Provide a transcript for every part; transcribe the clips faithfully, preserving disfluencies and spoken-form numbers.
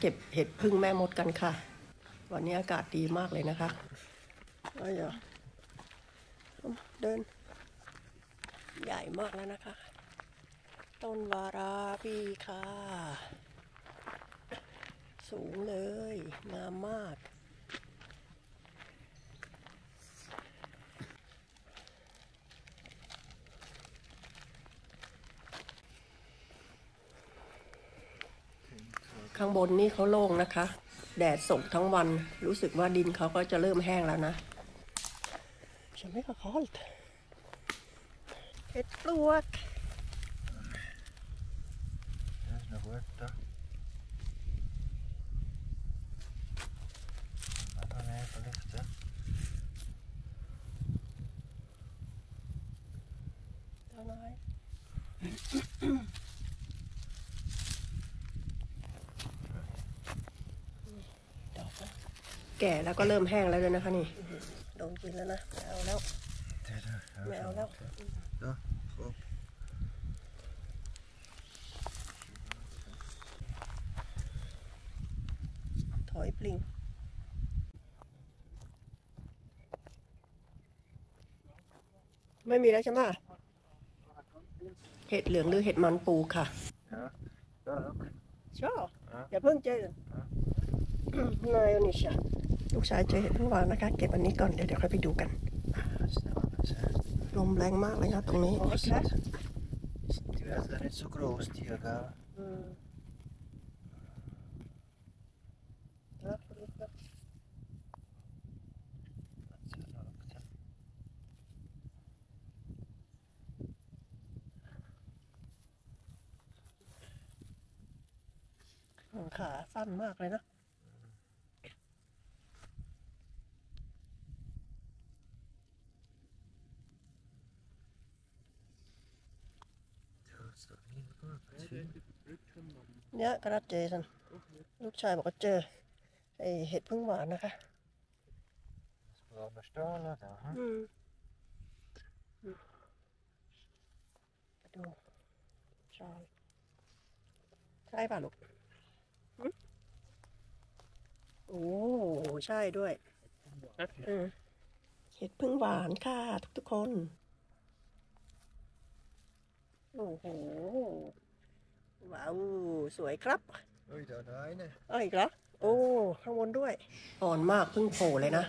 เก็บเห็ดพึ่งแม่มดกันค่ะวันนี้อากาศดีมากเลยนะคะก็อย่าเดินใหญ่มากแล้วนะคะต้นวาราปีค่ะสูงเลยงามมากข้างบนนี่เขาโล่งนะคะแดดส่งทั้งวันรู้สึกว่าดินเขาก็จะเริ่มแห้งแล้วนะฉันไม่ก็คอลเห็ดปลวกแก่แล้วก็เริ่มแห้งแล้วเลยนะคะนี่โดนกินแล้วนะไม่เอาแล้วไม่เอาแล้วถอยปลิงไม่มีแล้วใช่ไหมเห็ดเหลืองหรือเห็ดมันปูค่ะชอบอย่าเพิ่งเจอนายนิชาลูกชายเจอเห็ดพึ่งหวานนะคะเก็บอันนี้ก่อนเดี๋ยวเดี๋ยวค่อยไปดูกันลมแรงมากเลยนะตรงนี้ขาสั้นมากเลยนะเนี่ยกระดาษเจสันลูกชายบอกว่าเจอไอเห็ดพึ่งหวานนะคะอืมดูใช่ใช่ป่ะลูกโอ้ใช่ด้วยเห็ดพึ่งหวานค่ะทุกๆคนโอ้โหว้าวสวยครับเอ้ยเดี๋ยวได้เนี่ยเอ้ยอีกเหรอโอ้ข้างบนด้วยอ่อนมากเพิ่งโผล่เลยนะ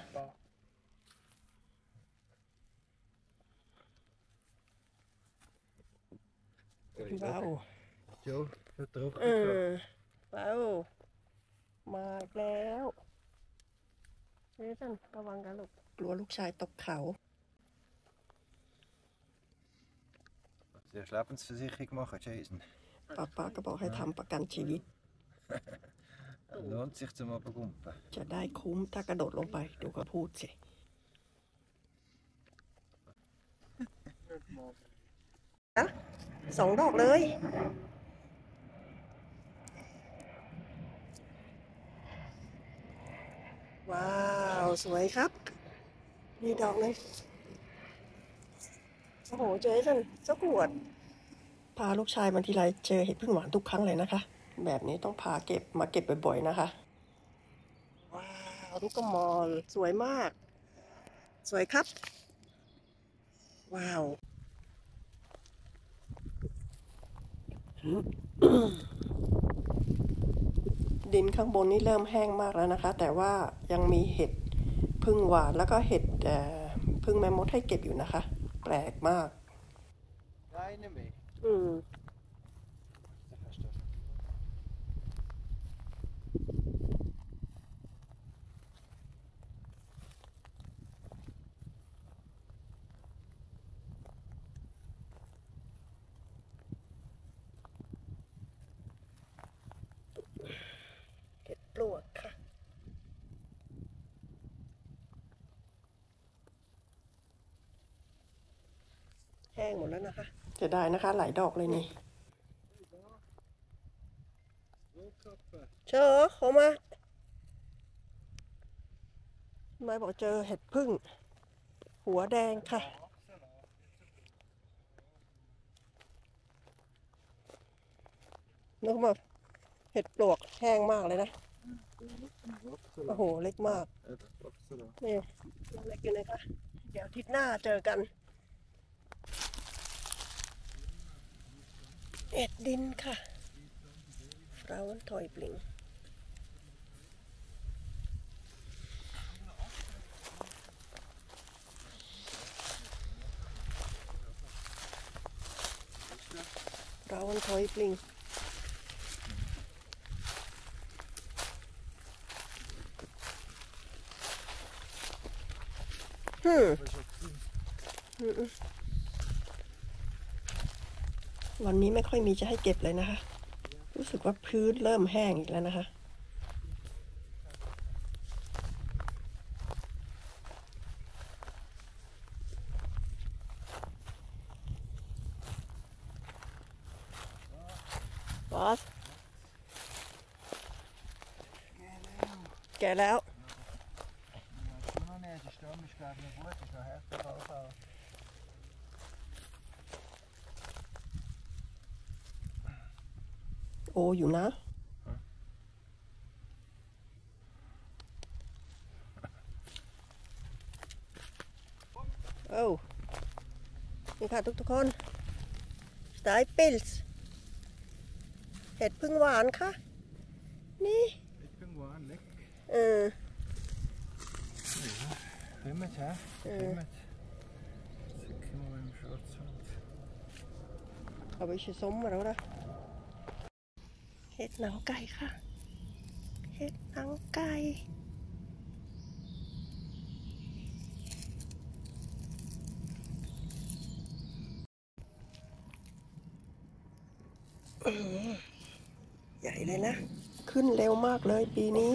ว้าวเออว้าวมาแล้วเฮ้ยท่านระวังกันลูกกลัวลูกชายตกเขา Lebensversicherung machen, Jason. ป้าป้าก็บอกให้ทำประกันชีวิต Lohnt sich zum Abgumpen. จะได้คุ้มถ้ากระโดดลงไปดูเขาพูดสิสองดอกเลยว้าวสวยครับมีดอกเลยโอ้โหเจอจันเจ้าขวดพาลูกชายมาทีไรเจอเห็ดพึ่งหวานทุกครั้งเลยนะคะแบบนี้ต้องพาเก็บมาเก็บบ่อยๆนะคะว้าวลูกกระมอลสวยมากสวยครับว้าวดินข้างบนนี่เริ่มแห้งมากแล้วนะคะแต่ว่ายังมีเห็ดพึ่งหวานแล้วก็เห็ดพึ่งแมมมดให้เก็บอยู่นะคะแปลกมากอืมเห็ดปลวกค่ะแห้งหมดแล้วนะคะจะได้นะคะหลายดอกเลยนี่เจอเขามาไม่บอกเจอเห็ดพึ่งหัวแดงค่ะนึกว่าเห็ดปลวกแห้งมากเลยนะโอ้โห เล็กมากนี่ยังเล็กอยู่เลยค่ะ เดี๋ยวอาทิตย์หน้าเจอกัน เอ็ดดินค่ะฟราวน์ทอยบลิงฟราวน์ทอยบลิงฮึมวันนี้ไม่ค่อยมีจะให้เก็บเลยนะคะ รู้สึกว่าพื้นเริ่มแห้งอีกแล้วนะคะบอสแก่แล้ว โออยู่นะโอ้นี่ค่ะทุกทุกคนสไตล์ปิลส์เห็ดพึ่งหวานค่ะ นี่ Pingwaan, lekker. เออ Glimmet, hè? Ja. Glimmet. Zeker nog een short zand. เอาไปชิส้มมาแล้วนะเห็ดหนังไก่ค่ะ เห็ดหนังไก่ใหญ่เลยนะ ขึ้นเร็วมากเลยปีนี้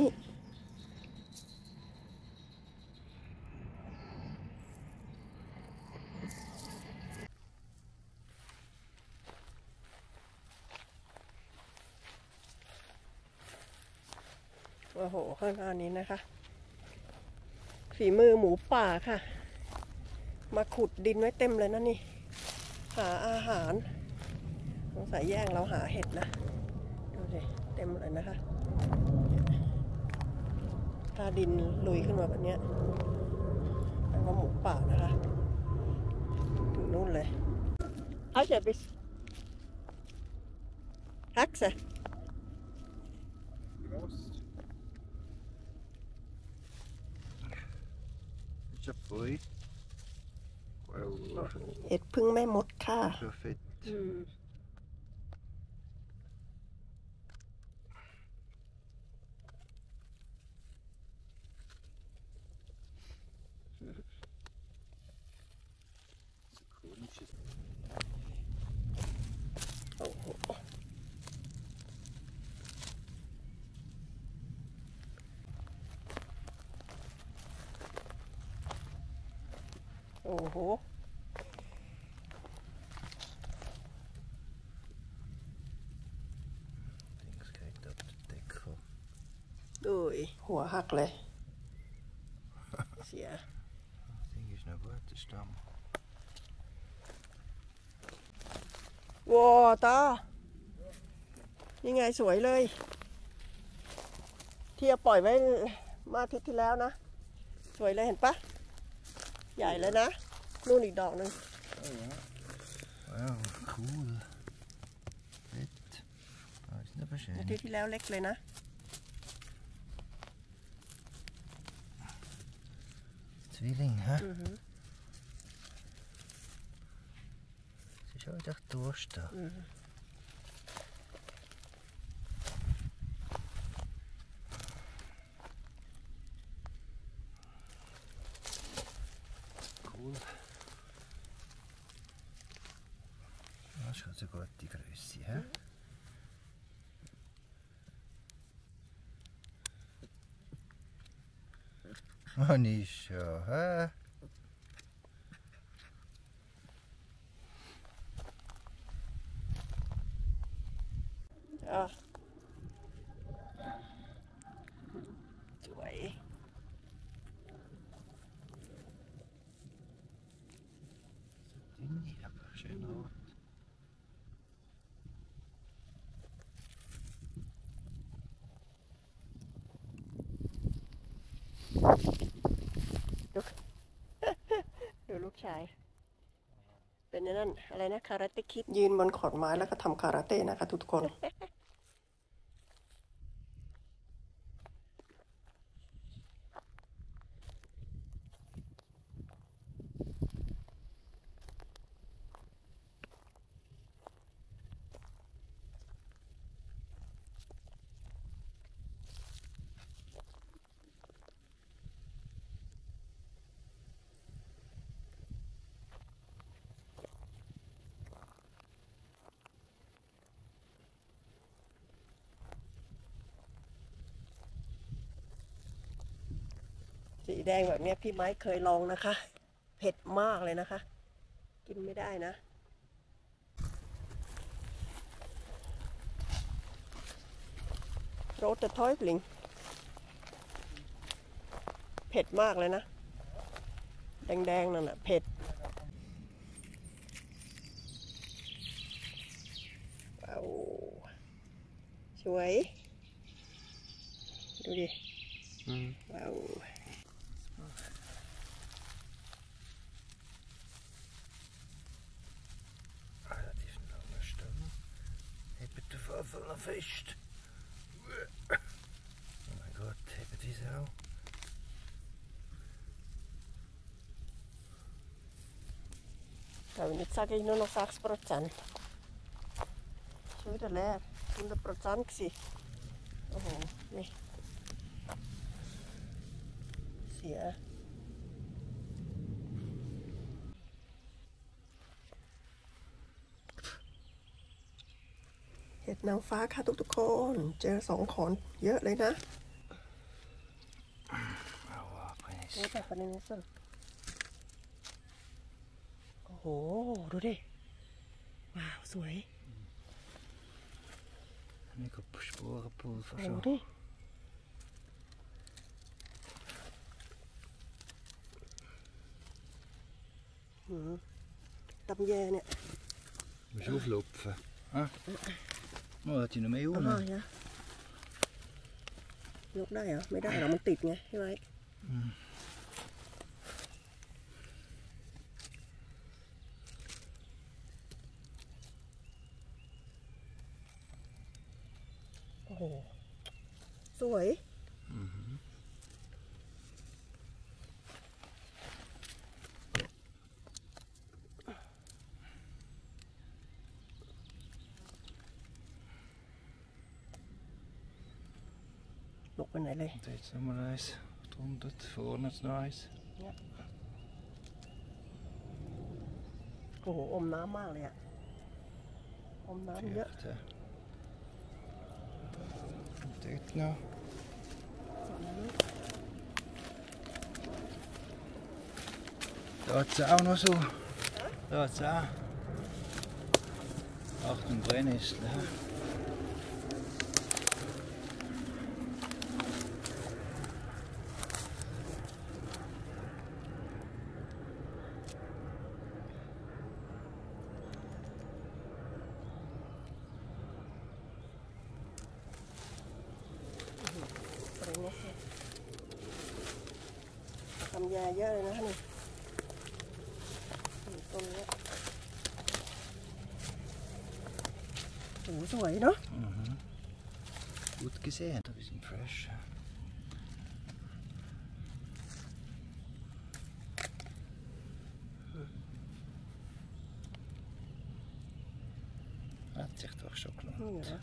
โอ้โห ข้างหน้านี้นะคะ ฝีมือหมูป่าค่ะ มาขุดดินไว้เต็มเลยนะนี่ หาอาหารสงสัยแย่งเราหาเห็ดนะ ดูสิเต็มเลยนะคะ ถ้าดินลุยขึ้นมาแบบนี้นั่นก็หมูป่านะคะถึงนู่นเลยเอาจะไปฮักซะ Rost. Is dat mooi? Wauw. เห็ดพึ่งแม่มดค่ะ Perfect. อืมโอ้โหโอ้โห Links kijkt op de dekkel. ดูหัวหักเลย เสีย Ding is naar buiten staan. ว้าตา นี่ไงสวยเลย ที่เอาปล่อยไว้มาอาทิตย์ที่แล้วนะ สวยเลยเห็นปะ ใหญ่เลยนะ นู่นอีกดอกหนึ่ง Oh ja. Wauw, cool. Vet. Dat is net อา schön. ทิตย์ที่แล้วเล็กเลยนะ Zwilling, hè? อือหือ Ze zou het echt doorstaan. อือหือ Cool. Dat is goed, goed die Größe, hè? Oh, niet zo, hè? อ่ะสวย Die hebben we schön hoor. ดูดูลูกชาย เป็นนั่นอะไรนะคาราเต้คิดยืนบนขอนไม้แล้วก็ทำคาราเต้นะคะทุกคน สีแดงแบบนี้พี่ไม้เคยลองนะคะ เผ็ดมากเลยนะคะ กินไม่ได้นะโรตทอยฟลิงเผ็ดมากเลยนะ แดงๆนั่นแหละเผ็ดว้าวสวยดูดิว้าว Relativ lange Stange. Hebt de Waffel fest. Oh mein Gott, hebt die Sau. Aber jetzt sage ich nur noch sechs Prozent. Schon wieder leer. hundert Prozent gewesen. Oh, nicht. Sehr. เห็ดนางฟ้าค่ะทุกๆคน เจอสองขอนเยอะเลยนะ Aua, Preis. นี่แบบนี้นะสิโอ้โห ดูดิ ว้าว สวย Ik heb sporenpulver ดู zo. ดิหืมตำแยเนี่ย Moet je overlopen. Huh? Oh, dat je nog mee อ๋อ hoor. ฮะยกได้เหรอ ไม่ได้หรอ มันติดไงใช่ไหมโอ้โห สวย ลกไปไหนเลย Dit is nog maar eens. honderd, voor het nog eens. โอ้โห อมน้ำมากเลยอะอมน้ำเยอะ Echt, hè. Dit nou. Da ist auch noch so. Da ist auch. Achtung, Brennnessel. Hä? ทำยาเยอะเลยนะนี่ต้นนี้โอ้สวยเนาะ Mhm. Gut gesehen. Ein bisschen fresh. Hat sich doch schon นี่ gelohnt. เหรอ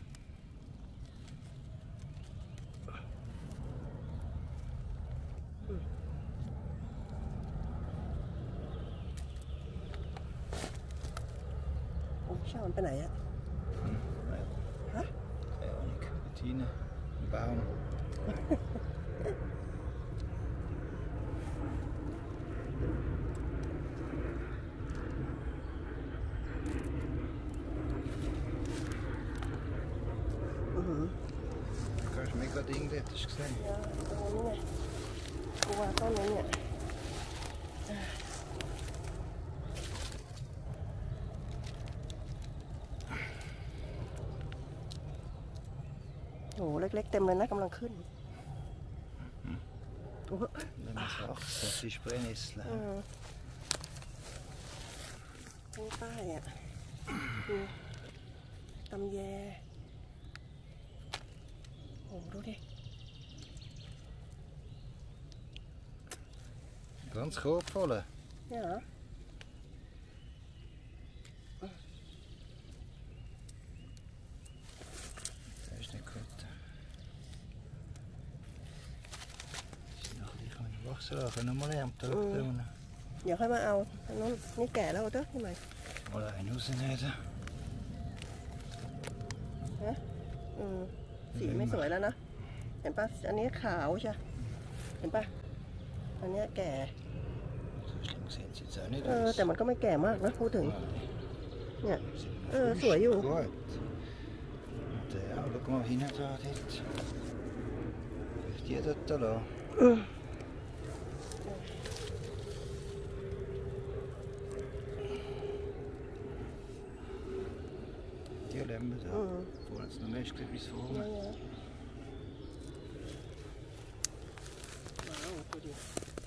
โอ้ช่างมันไปไหนอะ ฮะ Keine Ahnung. Dort hinten. Ein Baum. อือหือ Kannst du mega Ding dort, hast du gesehen? ยาตรงนี้ไงกลัวต้นนี้เนี่ยโอ้เล็กๆเต็มเลยนะกำลังขึ้น Den ist auch, das ist Brennnessel. เออข้างใต้อ่ะดูตำแยโอ้ดูดิ Ganz grob voll. เนี่ยเหรอ Das ist nicht gut. Ist noch ein bisschen Wasser, können wir mal ernten. tun. เดี๋ยวค่อยมาเอาอันนู้นนี่แก่แล้วเด้อพี่ใหม่ Mal einen rausnehmen. ฮะอืมสีไม่สวยแล้วนะ เห็นปะอันนี้ขาวใช่เห็นปะอันเนี้ยแก่ So schlimm sehen sie jetzt auch nicht เออ แต่ aus. มันก็ไม่แก่มากนะพูดถึง เนี่ย Sind noch Äh, frisch. so, jo. Gut. Und ja, schau mal hinten da dort. Vielleicht die dort da lassen. อืม Die lassen wir da. Mhm. Vorne jetzt noch Mist bis เนี่ย vorne. เนี่ยว้าวดูดิ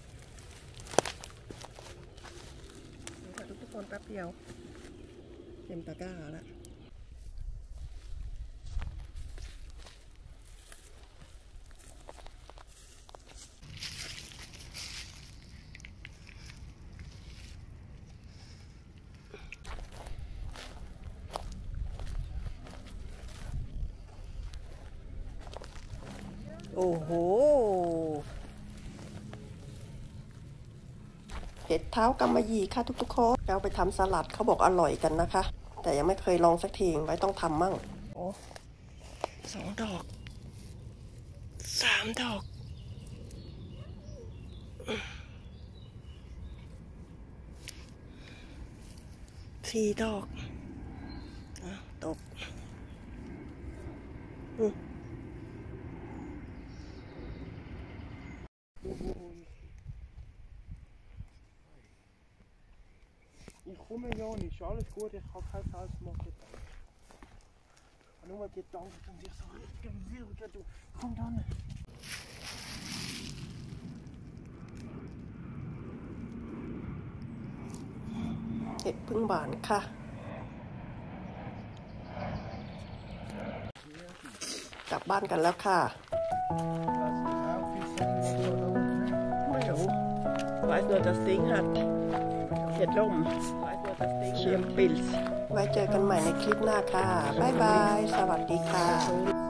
เดี๋ยวถ่ายรูปทุกคนแป๊บเดียวเต็มตะกร้าแล้ว โอ้โห เห็ดเท้ากำมะหยี่ค่ะทุกๆคนเราไปทำสลัดเขาบอกอร่อยกันนะคะ แต่ยังไม่เคยลองสักทีไว้ต้องทำมั่งโอ้สองดอกสามดอกสี่ดอกอ่ะตกอืม Ich komme ja nicht, ist alles gut, ich kann kein Fels machen. Ich habe nur gedankt und ich so richtig wilde, du, komm dann. เห็ดพึ่งหวานค่ะ กลับบ้านกันแล้วค่ะ ไม่รู้ weiß nur das Ding hat เห็ดล่ม weiß nur das Ding เชียมปิลส์ไว้เจอกันใหม่ในคลิปหน้าค่ะ บ๊ายบาย สวัสดีค่ะ